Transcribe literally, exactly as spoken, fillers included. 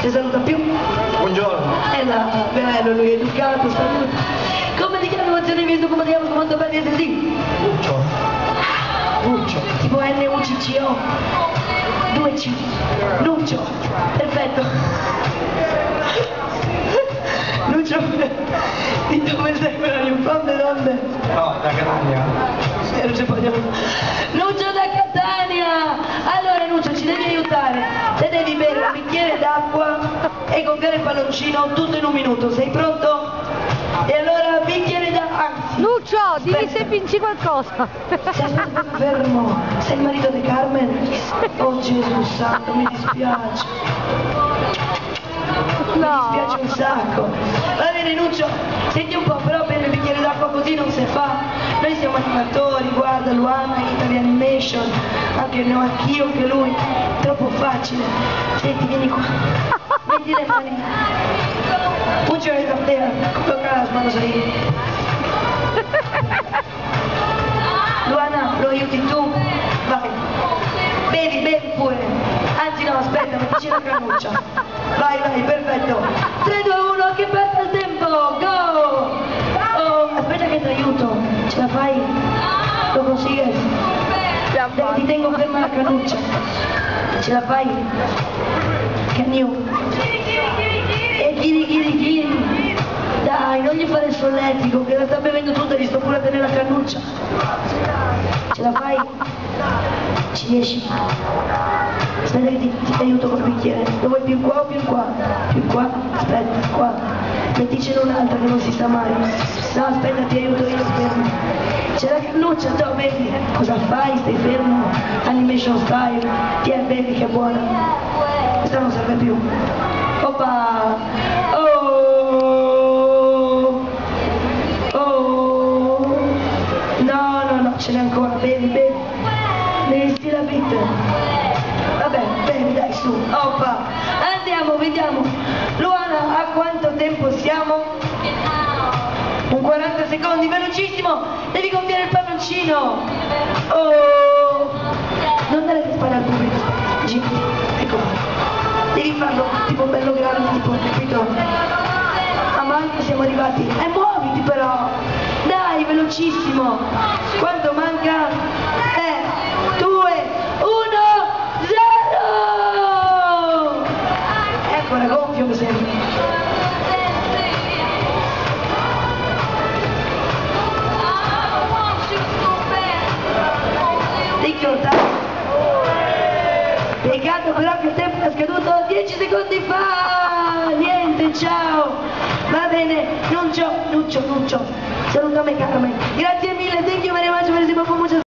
si saluta più. Buongiorno. È là, bello, lui è educato, saluta. Come ti chiami, quanto hai visto, come ti chiami, quanto belli essere lì? Lucio. Lucio. Tipo N U C C O. due C. Lucio. Perfetto. Lucio, di dove sei quella di un po' di donne? No, da Catania. Eh, Lucio, Lucio da Catania! Allora Lucio, ci devi aiutare. Te devi bere un bicchiere d'acqua e gonfiare il palloncino tutto in un minuto. Sei pronto? E allora bicchiere d'acqua. Lucio, dimmi se vinci qualcosa. Sei fermo. Sei il marito di Carmen? Oh Gesù santo, mi dispiace. Mi No. dispiace un sacco. Va bene Lucio, senti un po', però bere il bicchiere d'acqua così non si fa. Noi siamo animatori, guarda Luana, Italy Animation, anche no, anch'io che lui, troppo facile. Senti, vieni qua. Metti le mani. Put your hands up there. Tocca las manos ahí. Luana, lo aiuti tu? Vai. Bevi, bevi pure. Anzi no, aspetta, mettici la cannuccia. Vai, vai, perfetto. tre, due, uno, che passa il tempo. Go! Oh, aspetta che ti aiuto. Ce la fai? Lo consigues? Dai, ti tengo ferma la cannuccia. Ce la fai? Can you? E chiri, chiri, chiri. Dai, non gli fare il solletico, che la sta bevendo tutta, gli sto pure a tenere la cannuccia. Ce la fai? Ci riesci? Aspetta che ti, ti aiuto col bicchiere. Lo vuoi più qua o più qua? Più qua? Aspetta, qua. Metticene un'altra che non si sa mai. No, aspetta, ti aiuto io, fermo. C'è la cannuccia, ciao, bevi. Cosa fai? Stai fermo? Animation style. Tiè, bevi, che è buona. Questa non serve più. Oppa! Oh! Oh! No, no, no, ce n'è ancora, bevi, bevi. Devi stile la vita. Vabbè, bevi, dai, su. Oppa! Andiamo, vediamo. Luana, a quanto tempo siamo? Un quaranta secondi, velocissimo! Devi gonfiare il palloncino! Oh! Non dare le spalle al pubblico. Girati, ecco qua. Devi farlo tipo bello grande, tipo, capito? A manca siamo arrivati. E muoviti però! Dai, velocissimo! Quanto manca? tre, due, uno, zero! Ecco, la gonfio mi sembra. Peccato però che il tempo è scaduto dieci secondi fa. Niente, ciao. Va bene, Lucio, Lucio, Lucio. Salutami Carmen. Grazie mille, thank you very much for this